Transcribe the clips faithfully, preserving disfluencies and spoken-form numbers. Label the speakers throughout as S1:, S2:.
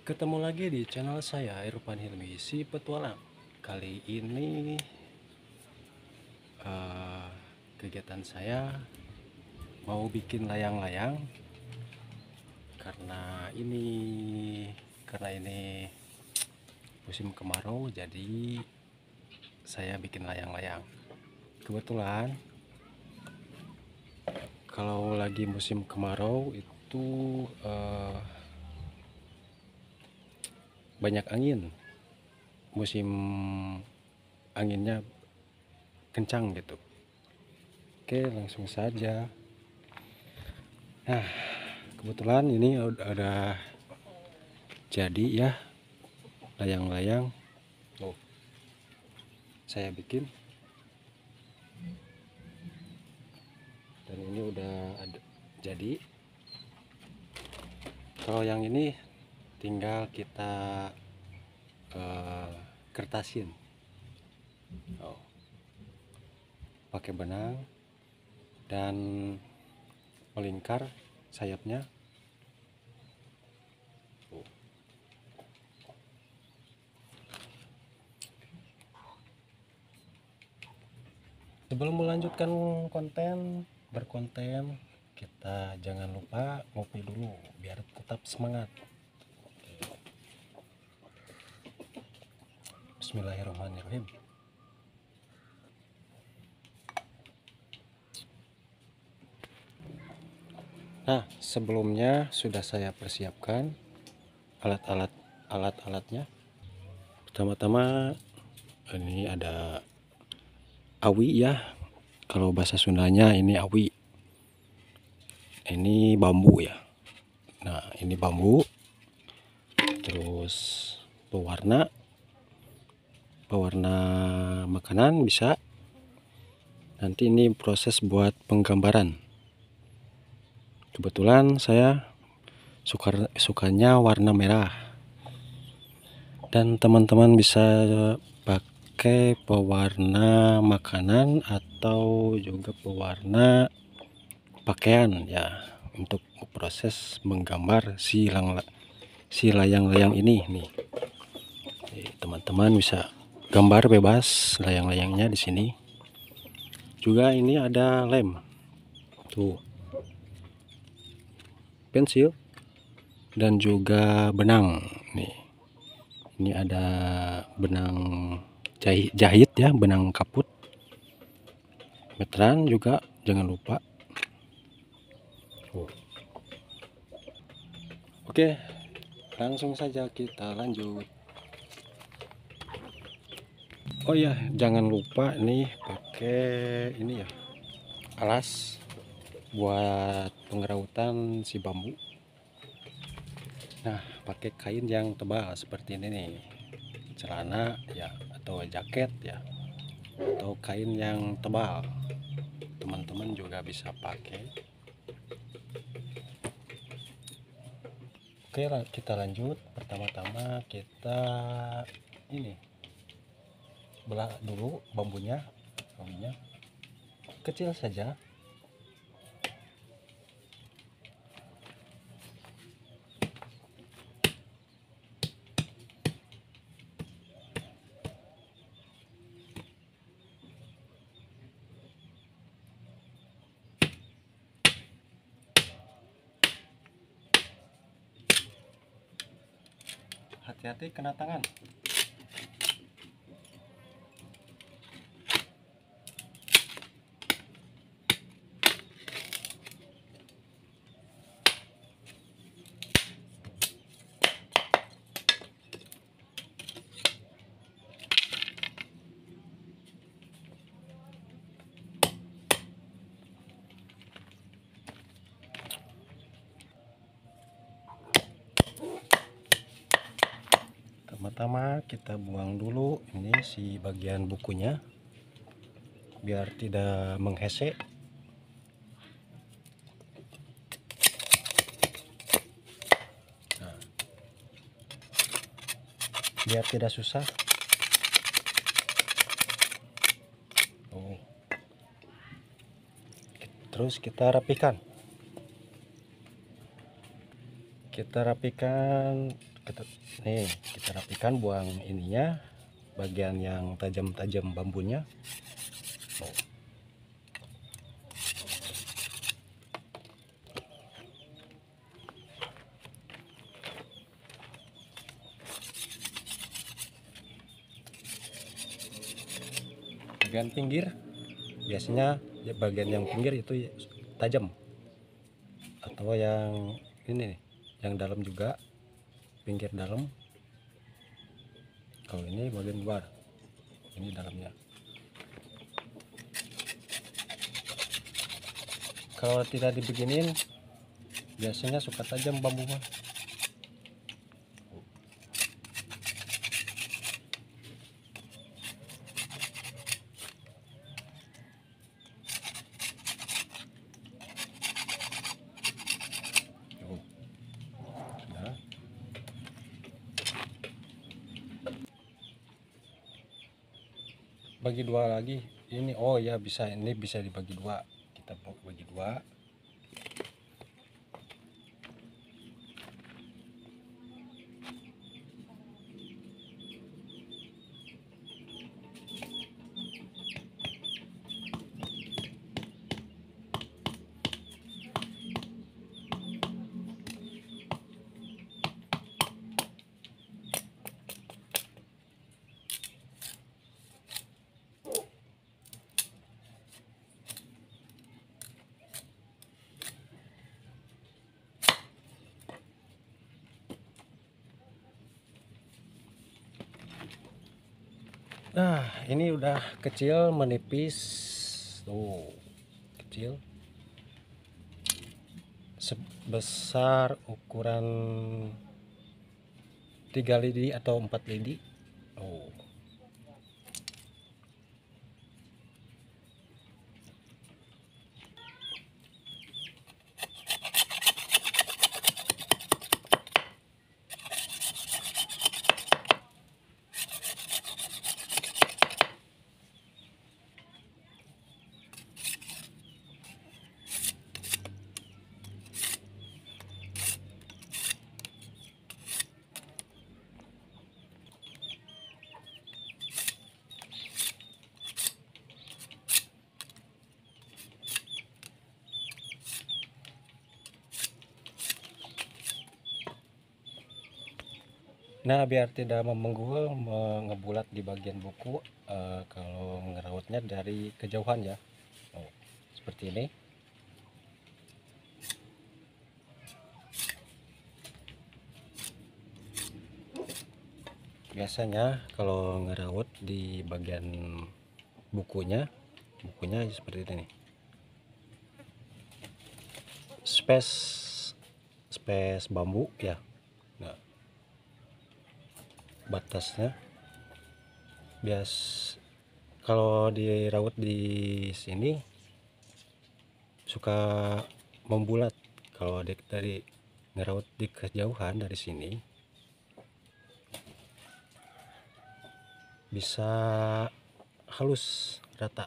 S1: Ketemu lagi di channel saya, Irfan Hilmi, si petualang. Kali ini eh, kegiatan saya mau bikin layang-layang karena ini karena ini musim kemarau, jadi saya bikin layang-layang. Kebetulan kalau lagi musim kemarau itu eh, banyak angin, musim anginnya kencang gitu. Oke, langsung saja. Nah, kebetulan ini udah, udah jadi ya layang-layang. Oh, saya bikin. Dan ini udah ada jadi. Kalau yang ini tinggal kita uh, kertasin. Oh, pakai benang dan melingkar sayapnya. Oh. Sebelum melanjutkan konten berkonten, kita jangan lupa ngopi dulu biar tetap semangat. Bismillahirrahmanirrahim. Nah, sebelumnya sudah saya persiapkan alat-alat alat-alatnya. Pertama-tama ini ada awi ya. Kalau bahasa Sundanya ini awi. Ini bambu ya. Nah, ini bambu. Terus pewarna pewarna makanan bisa. Nanti ini proses buat penggambaran. Kebetulan saya suka sukanya warna merah. Dan teman-teman bisa pakai pewarna makanan atau juga pewarna pakaian ya untuk proses menggambar si lang si layang-layang ini nih. Teman-teman bisa gambar bebas layang-layangnya di sini. Juga ini ada lem. Tuh. Pensil dan juga benang nih. Ini ada benang jahit, jahit ya, benang kaput. Meteran juga jangan lupa. Oh. Oke, langsung saja kita lanjut. Oh ya, jangan lupa nih pakai ini ya, alas buat pengerautan si bambu. Nah, pakai kain yang tebal seperti ini nih, celana ya atau jaket ya, atau kain yang tebal. Teman-teman juga bisa pakai. Oke, kita lanjut. Pertama-tama kita ini belah dulu bambunya, bambunya kecil saja. Hati-hati kena tangan. Pertama kita buang dulu ini si bagian bukunya biar tidak menghesek. Nah, biar tidak susah. Oh. Terus kita rapikan. Kita rapikan kita, nih kita rapikan, buang ininya, bagian yang tajam-tajam bambunya. Oh. Bagian pinggir biasanya bagian yang pinggir itu tajam, atau yang ini nih, yang dalam juga, pinggir dalam. Kalau ini bagian luar, ini dalamnya. Kalau tidak dibeginin biasanya suka tajam bambu mah. Nah, bagi dua lagi ini. Oh ya, bisa, ini bisa dibagi dua, kita bagi dua. Nah, ini udah kecil menipis tuh, kecil sebesar ukuran tiga lidi atau empat lidi. Oh, nah biar tidak memenggul, ngebulat di bagian buku, eh, kalau ngerautnya dari kejauhan ya. Oh, seperti ini. Biasanya kalau ngeraut di bagian bukunya, bukunya seperti ini nih. Space space bambu ya. Nah, batasnya bias kalau diraut di sini suka membulat. Kalau dari ngeraut di kejauhan dari sini bisa halus rata.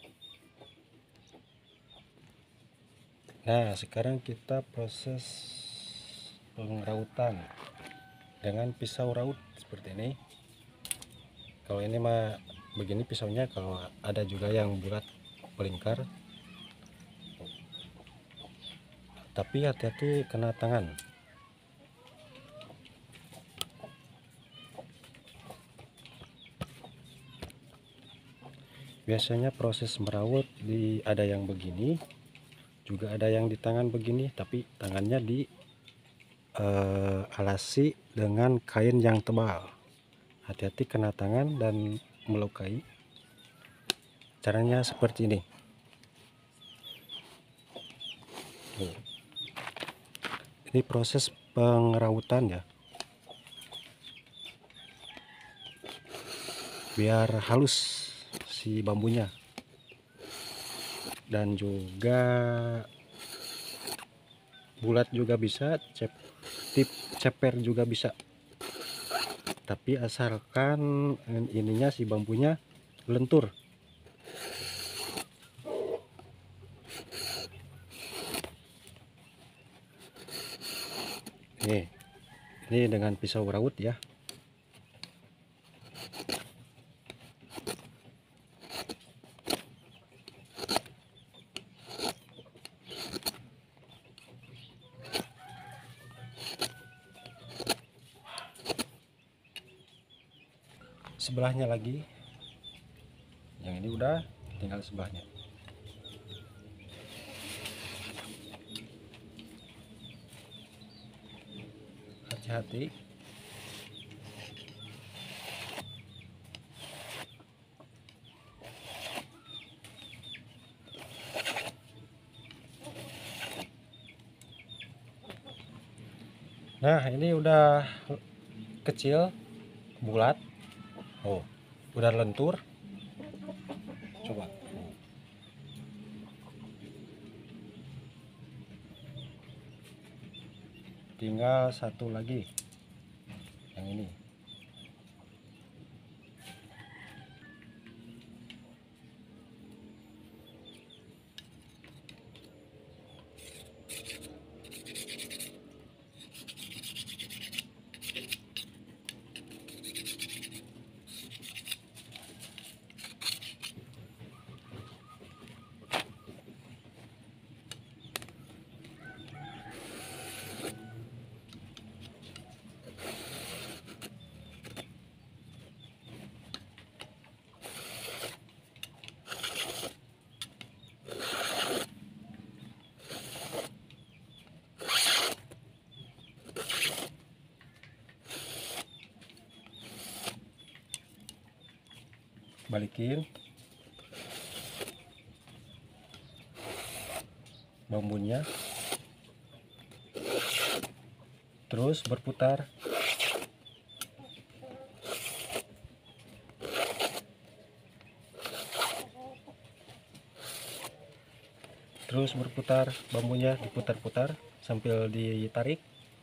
S1: Nah, sekarang kita proses pengerautan dengan pisau raut seperti ini. Kalau ini mah begini pisaunya, kalau ada juga yang bulat melingkar, tapi hati-hati kena tangan. Biasanya proses meraut di ada yang begini, juga ada yang di tangan begini, tapi tangannya di eh, alasi dengan kain yang tebal. Hati-hati kena tangan dan melukai. Caranya seperti ini. Tuh. Ini proses pengerautan ya, biar halus si bambunya, dan juga bulat juga bisa, cep, tip ceper juga bisa, tapi asalkan ininya si bambunya lentur. Nih, Ini dengan pisau raut ya. Sebelahnya lagi, yang ini udah, tinggal sebelahnya. Hati-hati. Nah, ini udah kecil, bulat. Oh, udah lentur. Coba. Tinggal satu lagi. Yang ini. Balikin bambunya, terus berputar. Terus berputar, bambunya diputar-putar sambil ditarik.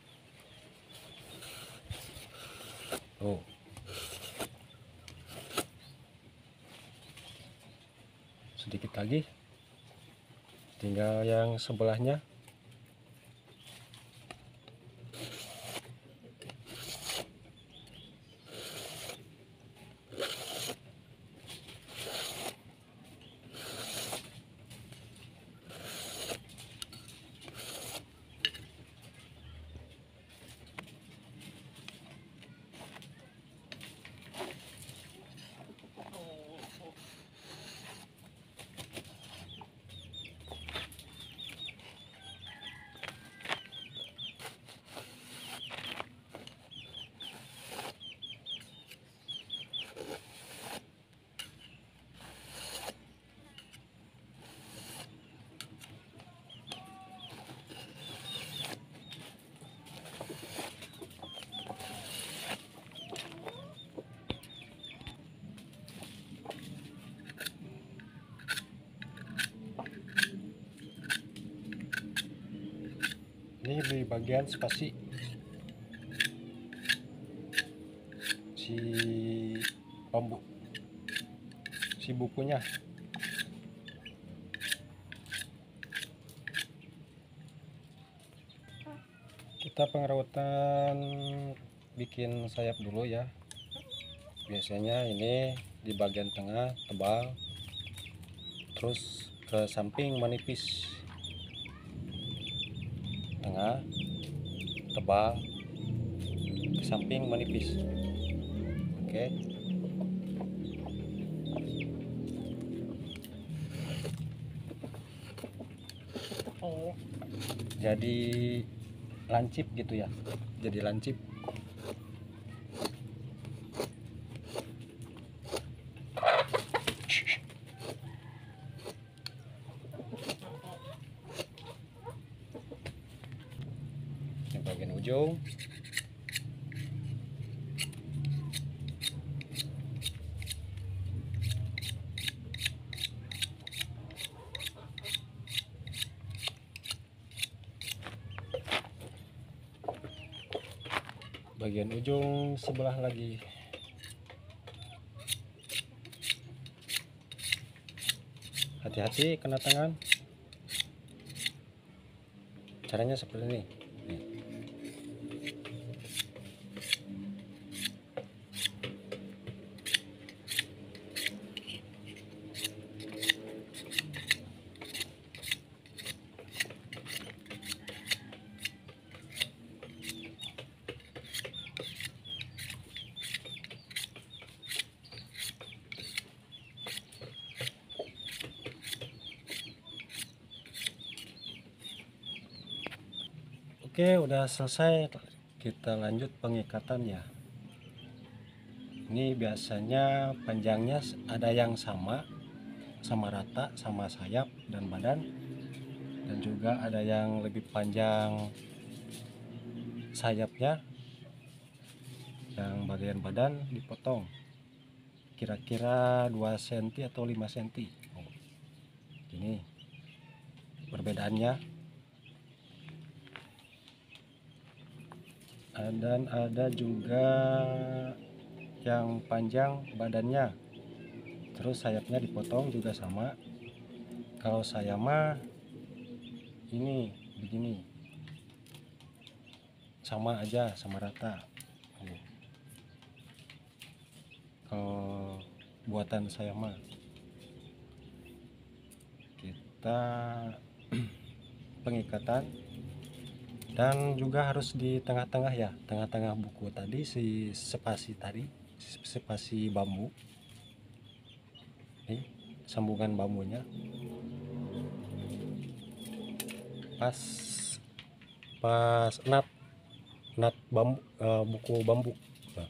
S1: Oh. Sedikit lagi, tinggal yang sebelahnya. Ini di bagian spasi si bambu, si bukunya. Kita pengerawatan bikin sayap dulu ya. Biasanya ini di bagian tengah tebal, terus ke samping menipis, tengah tebal, ke samping menipis. Oke. Oh. Jadi lancip gitu ya. Jadi lancip. Yang bagian ujung. Bagian ujung sebelah lagi. Hati-hati kena tangan. Caranya seperti ini. Nih. Oke, udah selesai. Kita lanjut pengikatannya. Ini biasanya panjangnya ada yang sama sama rata sama sayap dan badan, dan juga ada yang lebih panjang sayapnya, yang bagian badan dipotong kira-kira dua sentimeter atau lima sentimeter. Oh, ini perbedaannya. Dan ada juga yang panjang badannya, terus sayapnya dipotong juga sama. Kalau saya mah ini begini, sama aja, sama rata. Kalau buatan saya mah, kita pengikatan dan juga harus di tengah-tengah ya, tengah-tengah buku tadi, si spasi tadi, spasi bambu nih, sambungan bambunya pas pas nat nat bambu, uh, buku bambu. Nah,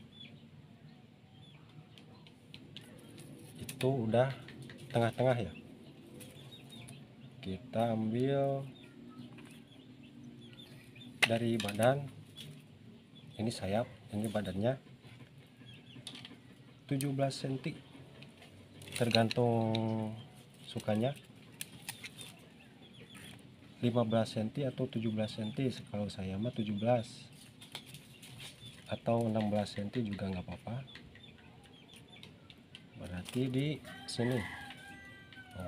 S1: itu udah tengah-tengah ya, kita ambil dari badan, ini sayap, ini badannya tujuh belas sentimeter, tergantung sukanya, lima belas sentimeter atau tujuh belas sentimeter. Kalau saya mah tujuh belas atau enam belas sentimeter juga nggak apa-apa, berarti di sini. Oh.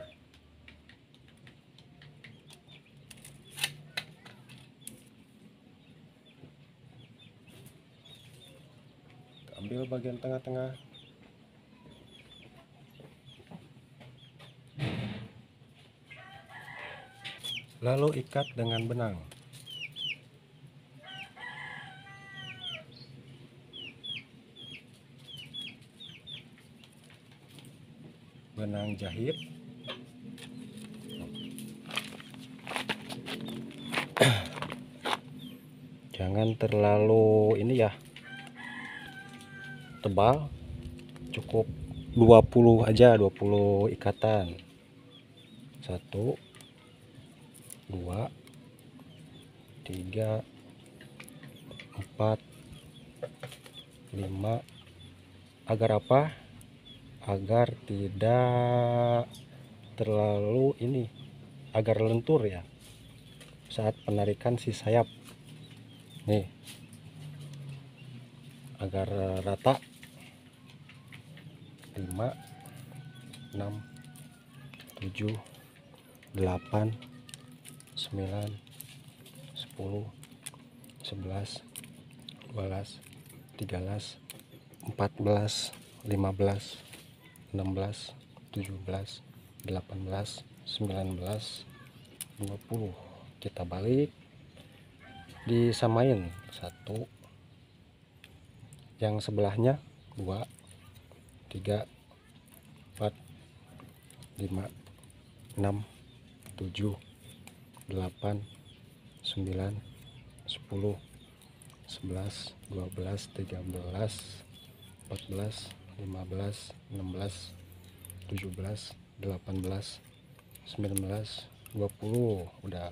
S1: Ambil bagian tengah-tengah, lalu ikat dengan benang. Benang jahit. Jangan terlalu ini ya, tebal, cukup dua puluh aja, dua puluh ikatan. Satu, dua, tiga, empat, lima. Agar apa? Agar tidak terlalu ini, agar lentur ya saat penarikan si sayap nih, agar rata. Lima, enam, tujuh, delapan, sembilan, sepuluh, sebelas, dua belas, tiga belas, empat belas, lima belas, enam belas, tujuh belas, delapan belas, sembilan belas, dua puluh. Kita balik, disamain. Satu, yang sebelahnya dua, tiga, empat, lima, enam, tujuh, delapan, sembilan, sepuluh, sebelas, dua belas, tiga belas, empat belas, lima belas, enam belas, tujuh belas, delapan belas, sembilan belas, dua puluh. Udah.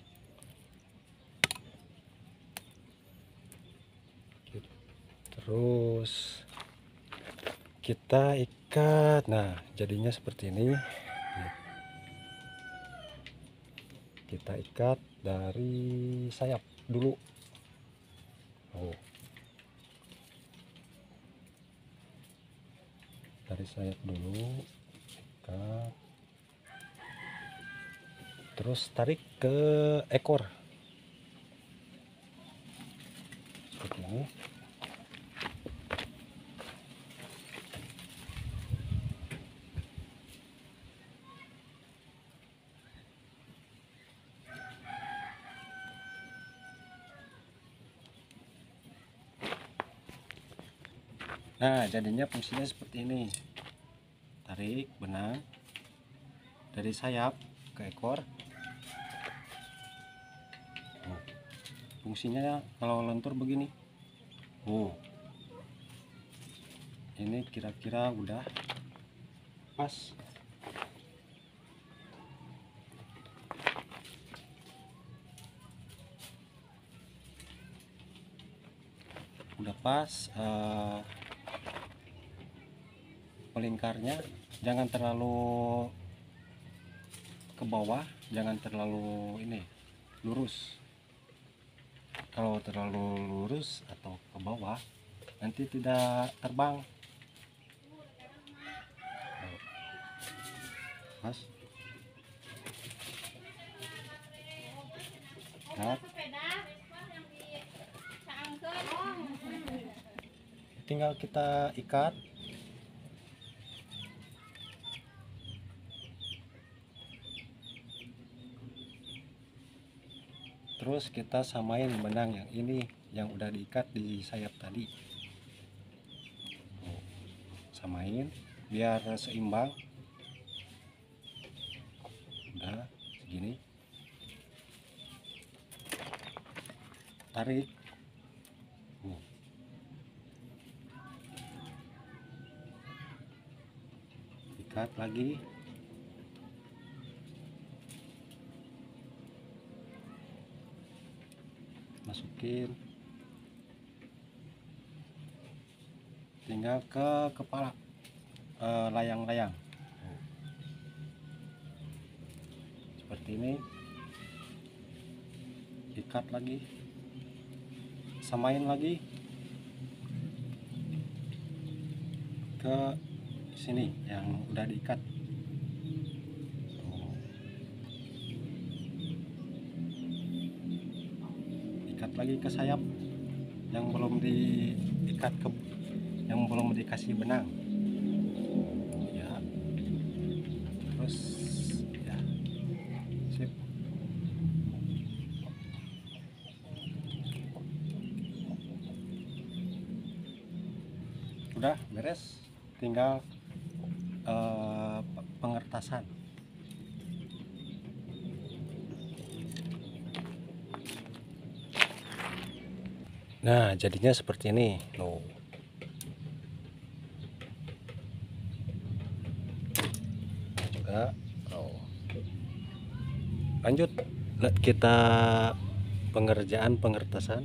S1: Terus kita ikat. Nah, jadinya seperti ini. Kita ikat dari sayap dulu. Oh. Dari sayap dulu, ikat. Terus tarik ke ekor. Seperti ini. Nah, jadinya fungsinya seperti ini. Tarik benang dari sayap ke ekor. fungsinya kalau lentur begini. Oh, ini kira-kira udah pas. Udah pas. uh, pelingkarnya jangan terlalu ke bawah, jangan terlalu ini lurus. Kalau terlalu lurus atau ke bawah nanti tidak terbang. Pas. Lihat. Tinggal kita ikat. Terus kita samain benang yang ini yang udah diikat di sayap tadi. Samain biar seimbang. Udah segini. Tarik. Ikat lagi. Masukin. Tinggal ke kepala layang-layang. Eh, seperti ini. Ikat lagi. Samain lagi ke sini yang udah diikat. Ikat lagi ke sayap yang belum diikat, ke yang belum dikasih benang ya. Terus ya, sip. Udah beres, tinggal uh, pengertasan. Nah, jadinya seperti ini. Loh. Juga. Oh. Lanjut kita pengerjaan pengertasan.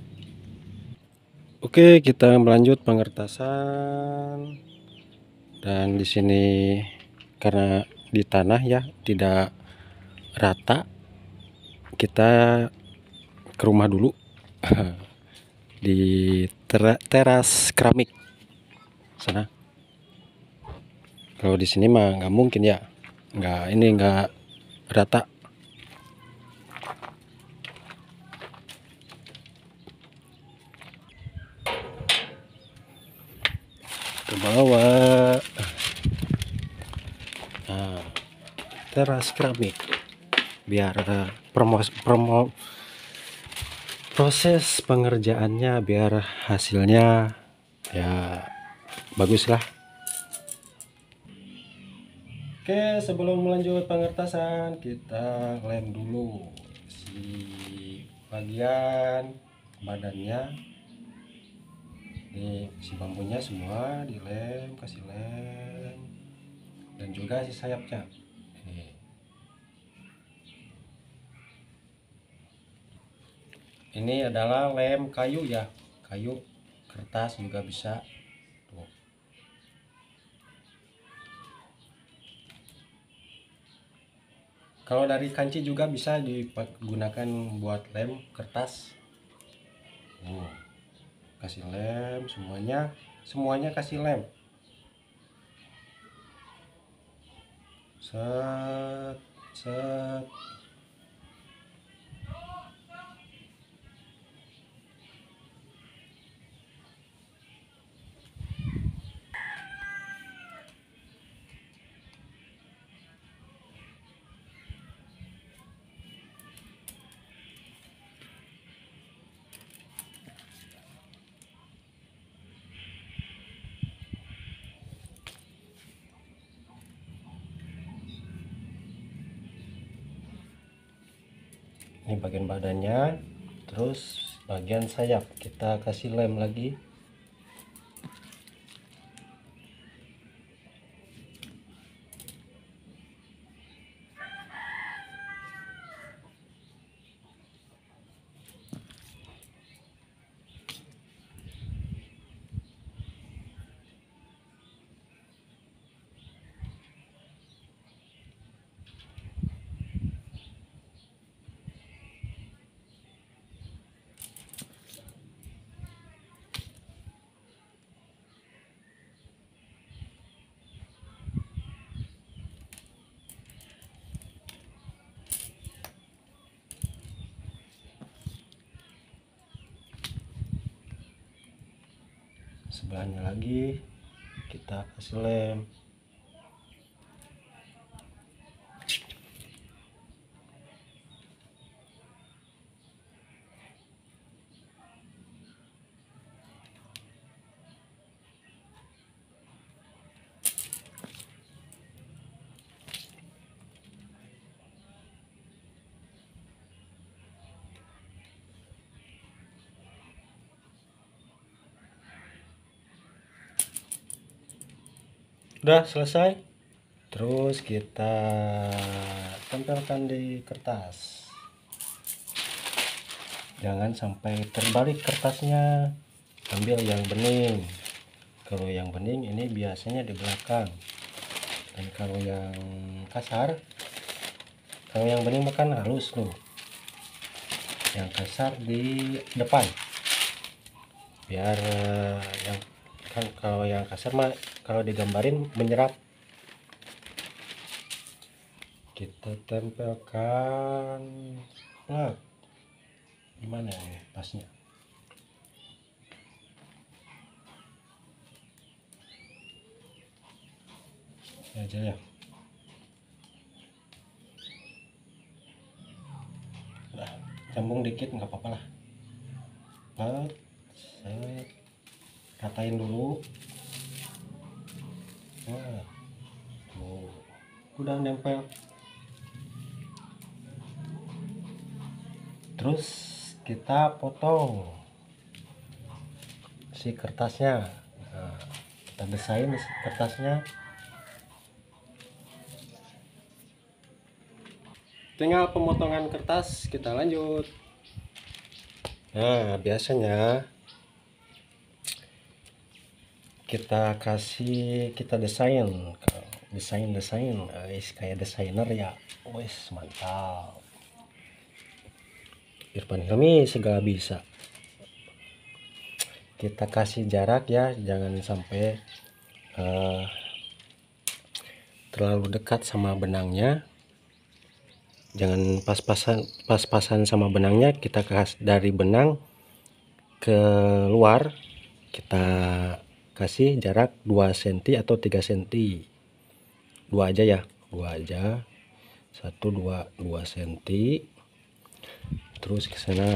S1: Oke, kita melanjut pengertasan. Dan di sini karena di tanah ya tidak rata, kita ke rumah dulu. Di teras keramik sana. Kalau di sini mah nggak mungkin ya, nggak ini nggak rata. Ke bawah. Nah, teras keramik biar promo promo proses pengerjaannya biar hasilnya ya bagus lah. Oke, sebelum melanjut pengertasan kita lem dulu si bagian badannya. Ini si bambunya semua dilem, kasih lem, dan juga si sayapnya. Ini adalah lem kayu ya, kayu, kertas juga bisa. Tuh. Kalau dari kanci juga bisa digunakan buat lem kertas. Tuh. Kasih lem semuanya, semuanya kasih lem. Set, set. Ini bagian badannya, Terus bagian sayap kita kasih lem lagi. Sebelahnya lagi kita kasih lem. Udah selesai. Terus kita tempelkan di kertas. Jangan sampai terbalik kertasnya. Ambil yang bening. Kalau yang bening ini biasanya di belakang. Dan kalau yang kasar, kalau yang bening makan halus loh. Yang kasar di depan. Biar yang kan kalau yang kasar mah kalau digambarin menyerap. Kita tempelkan. Nah, gimana ya pasnya? Ya aja ya. Nah, cambung dikit nggak apa-apa lah. Nah, set, ratain dulu. Nah, tuh, udah nempel. Terus kita potong si kertasnya. Nah, kita desain kertasnya. Tinggal pemotongan kertas, kita lanjut. Nah, biasanya kita kasih kita desain desain desain guys, kayak desainer ya. Wes mantap. Irfan Hilmi segala bisa. Kita kasih jarak ya, jangan sampai uh, terlalu dekat sama benangnya. Jangan pas-pasan pas-pasan sama benangnya. Kita kasih dari benang ke luar, kita kasih jarak dua sentimeter atau tiga sentimeter. Dua aja ya, dua aja. Satu, dua, dua sentimeter. Terus ke sana.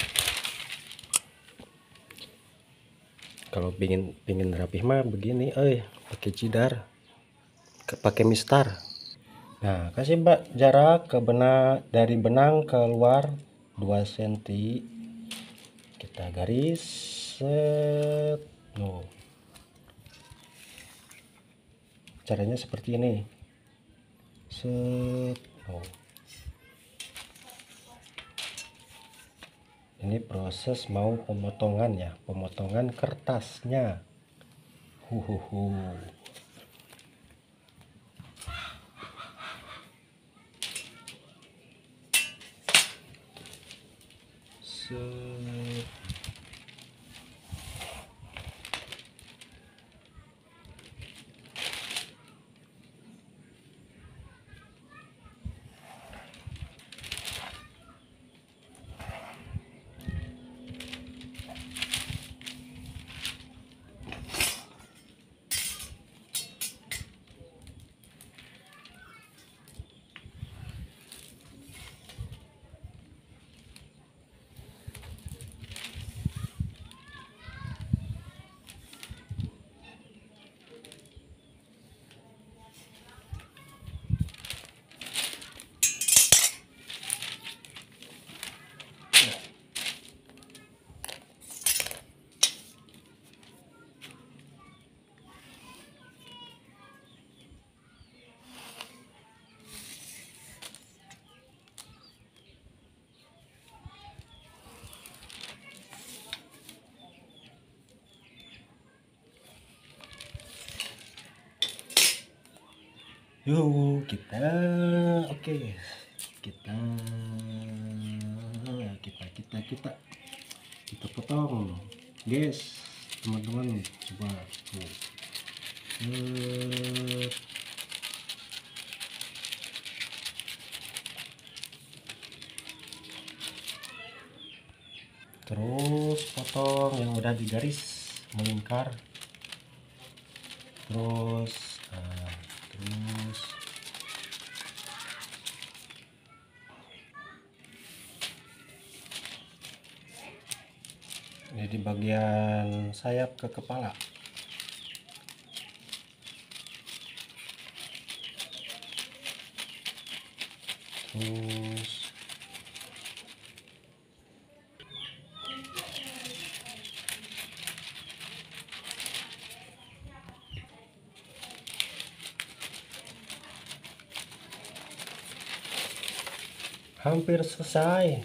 S1: Kalau pingin pingin rapih mah begini, eh pakai cidar, pakai mistar. Nah, kasih mbak jarak ke benang dari benang ke luar dua sentimeter. Kita garis set. No. Caranya seperti ini. Set. No. Ini proses mau pemotongan ya, pemotongan kertasnya. Huhuhu. Set. Yuk kita, oke, kita kita kita kita kita potong, guys, teman-teman. Coba tuh. Set. Terus potong yang udah digaris melingkar, terus nah, terus ini di bagian sayap ke kepala. Terus hampir selesai,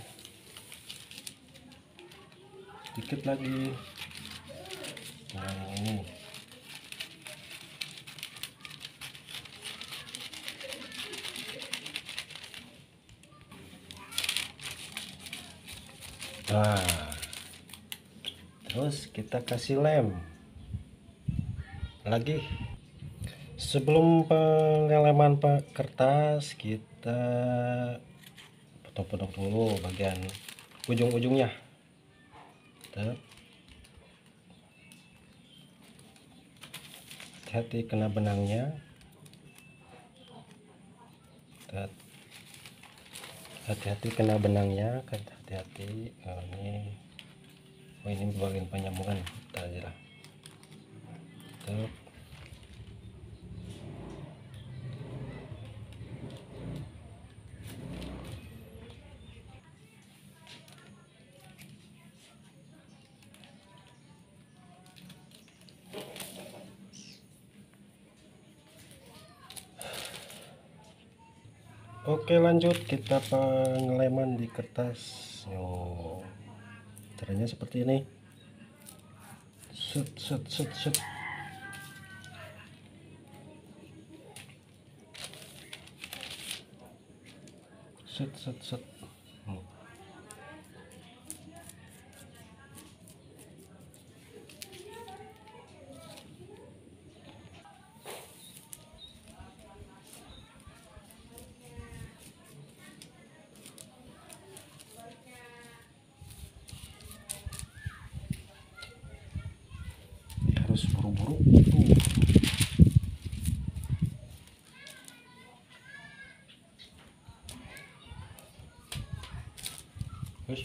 S1: dikit lagi. Nah ini nah, terus kita kasih lem lagi. Sebelum pengeleman kertas, kita potong-potong dulu bagian ujung-ujungnya. Hati-hati kena benangnya. Hati-hati kena benangnya, hati-hati. Oh, ini oh ini bagian penyambungan, kita aja lah. Tuh. Oke, lanjut kita pengeleman di kertas. Yo, caranya seperti ini. Set set set set. Set set set. Hmm. Harus buru-buru tuh. Terus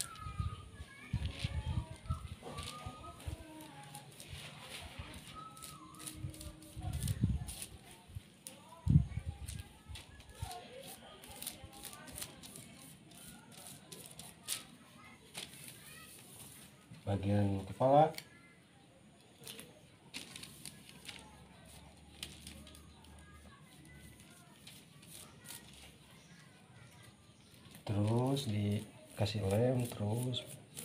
S1: bagian kepala. Terus dikasih lem terus.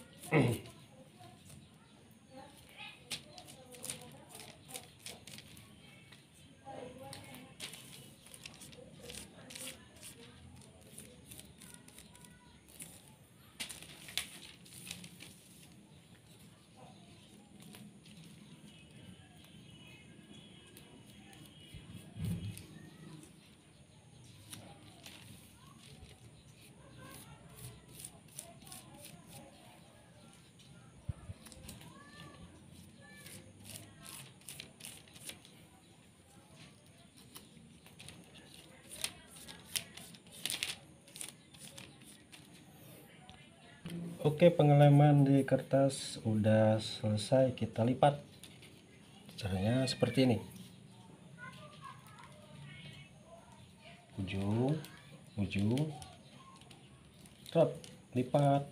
S1: Oke, pengeleman di kertas udah selesai, kita lipat. Caranya seperti ini. Ujung, ujung, tet, lipat.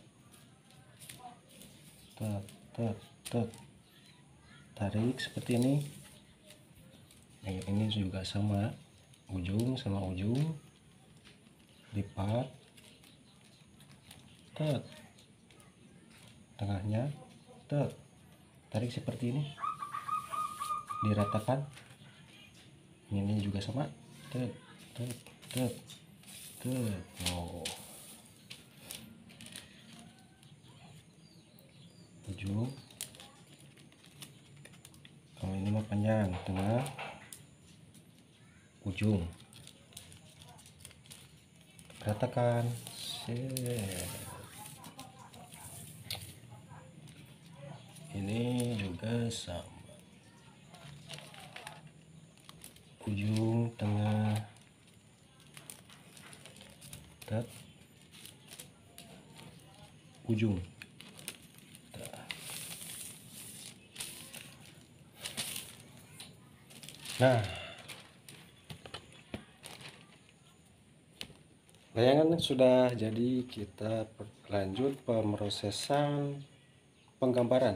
S1: Tet, tet, tet. Tarik seperti ini. Yang ini juga sama, ujung sama ujung. Lipat. Tet. Tengahnya, tet, tarik seperti ini, diratakan. Ini juga sama, tet tet tet tet. Oh, ujung. Kalau ini mah panjang, tengah, ujung. Ratakan. Ini juga sama, ujung, tengah, tet, ujung. Nah, layangan sudah jadi, kita lanjut pemrosesan penggambaran.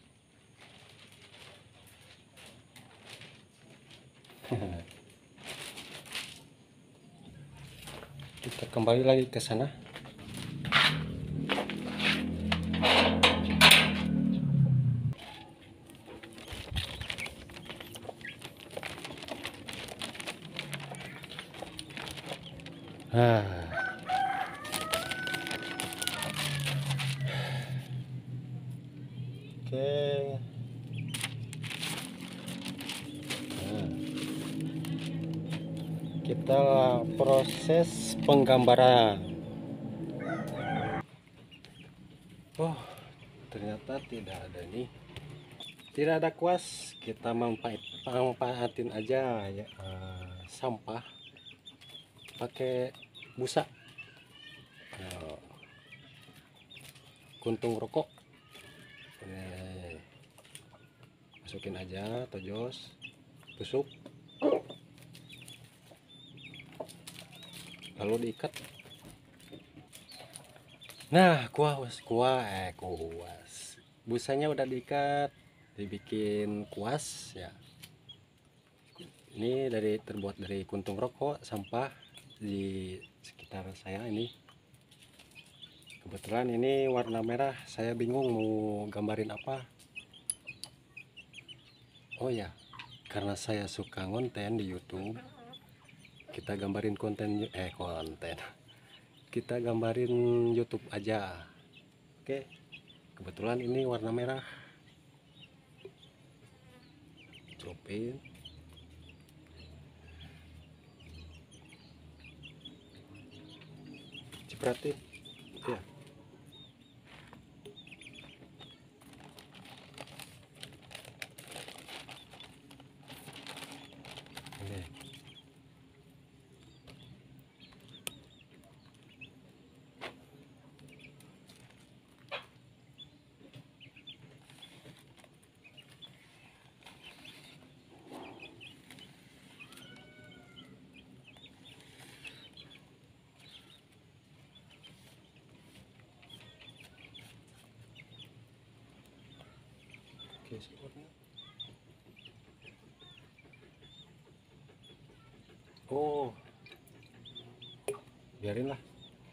S1: Kita kembali lagi ke sana. Nah, oke. Nah, kita proses penggambaran. Oh, ternyata tidak ada nih, tidak ada kuas. Kita manfaat manfaatin aja ya, uh, sampah pakai busa, uh, kuntung rokok. Nih, masukin aja, tojos, tusuk, lalu diikat. Nah, kuas kuas eh kuas busanya udah diikat, dibikin kuas ya. Ini dari terbuat dari kuntung rokok, sampah di sekitar saya ini. Kebetulan ini warna merah, saya bingung mau gambarin apa. Oh ya, karena saya suka konten di YouTube, kita gambarin konten eh konten kita gambarin YouTube aja. Oke, kebetulan ini warna merah. Celupin. Cipratin. Ya. Oke. Oke, sepertinya. Oh, biarin lah.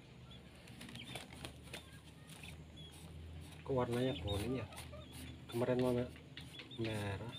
S1: Kok warnanya kuning ya? Kemarin mau merah.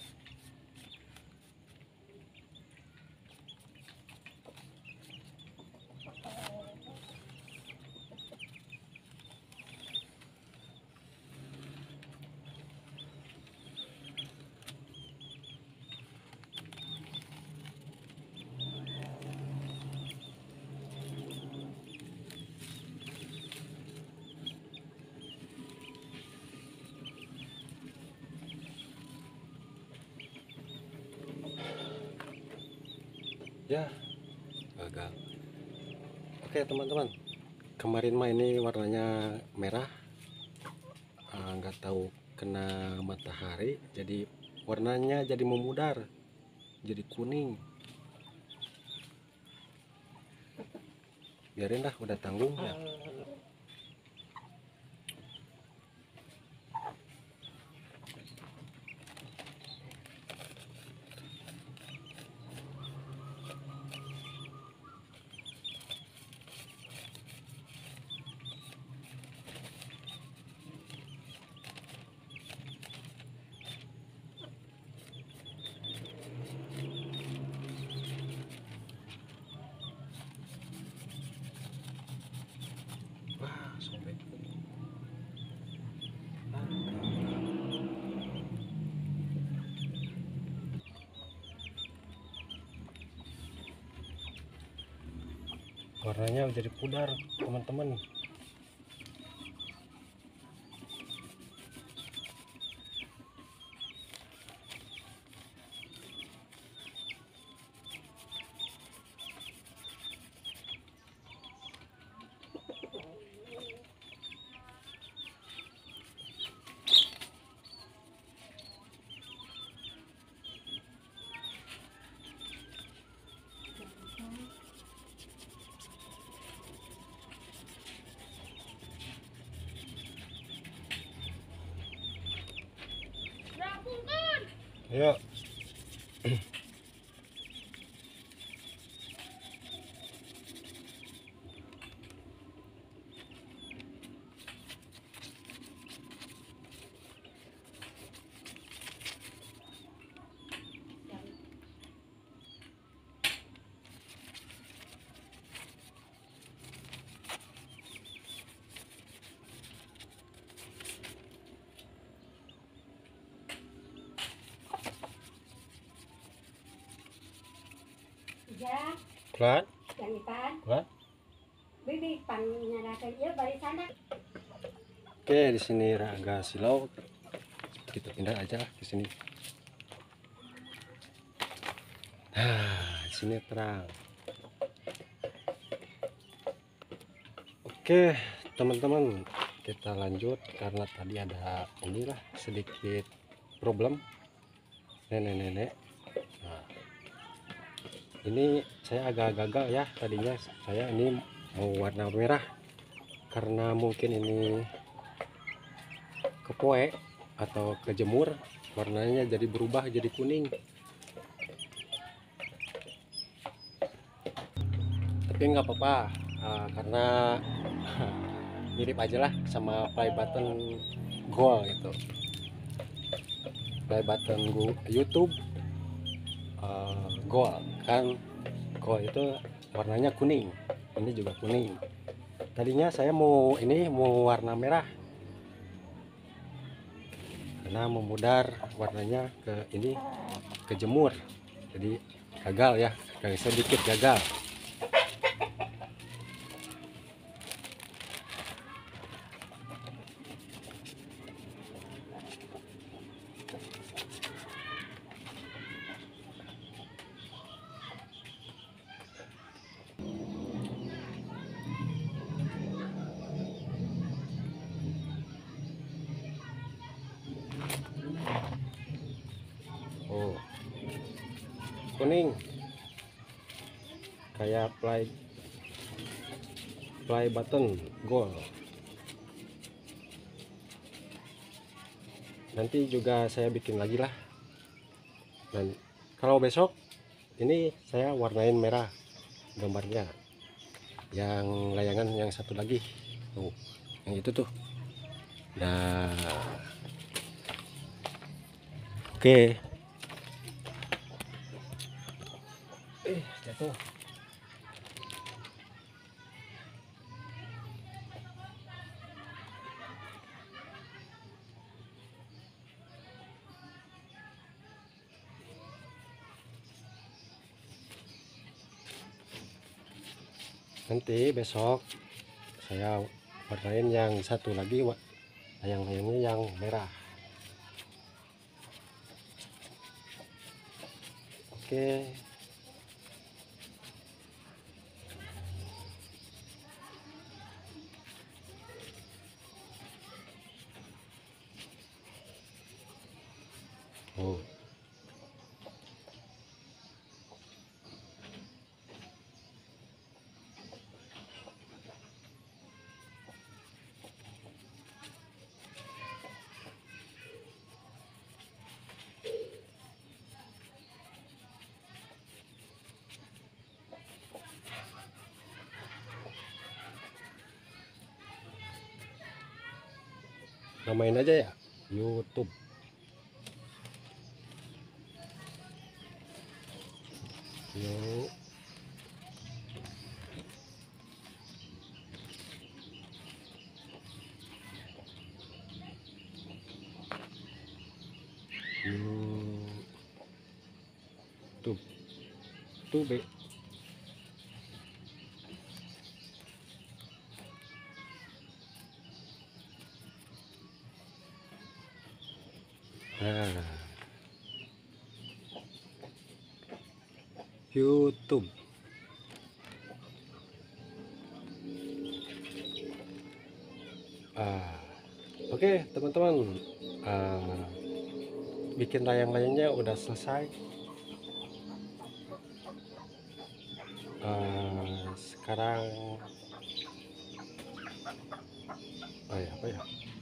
S1: Ya, gagal. Oke teman-teman, kemarin mah ini warnanya merah, nggak tahu kena matahari jadi warnanya jadi memudar, jadi kuning. Biarin dah, udah tanggung ya. warnanya jadi pudar teman-teman. Yuk.
S2: Ya,
S1: Keluar,
S2: yang ipan.
S1: keluar.
S2: Bibi pan nyalakan ya balik sana.
S1: Oke, di sini agak silau. Kita pindah aja ke sini. Nah, di sini terang. Oke, teman-teman, kita lanjut karena tadi ada inilah sedikit problem nenek-nenek. Nah, ini saya agak gagal ya, tadinya saya ini mau warna merah karena mungkin ini kepoe atau kejemur, warnanya jadi berubah jadi kuning. Tapi nggak apa-apa, uh, karena mirip aja lah sama play button gold gitu. Play button go YouTube uh, gold kan, gold itu warnanya kuning, ini juga kuning. Tadinya saya mau ini mau warna merah karena memudar warnanya ke ini kejemur, jadi gagal ya, agak sedikit gagal. Oh, kuning kayak play play button gold. Nanti juga saya bikin lagi lah, dan kalau besok ini saya warnain merah gambarnya, yang layangan yang satu lagi tuh, yang itu tuh. Nah, oke. Eh, jatuh. Nanti besok saya warnain yang satu lagi, layang-layangnya yang merah. Oke. Oh, namain aja ya YouTube. Yuk. YouTube. Tuh be. Nah, YouTube. Ah, oke teman-teman, ah, bikin layang-layangnya udah selesai. Ah, sekarang, oh ya, apa ya?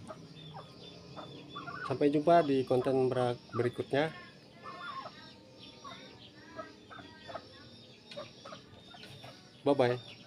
S1: Sampai jumpa di konten ber- berikutnya. Bye bye.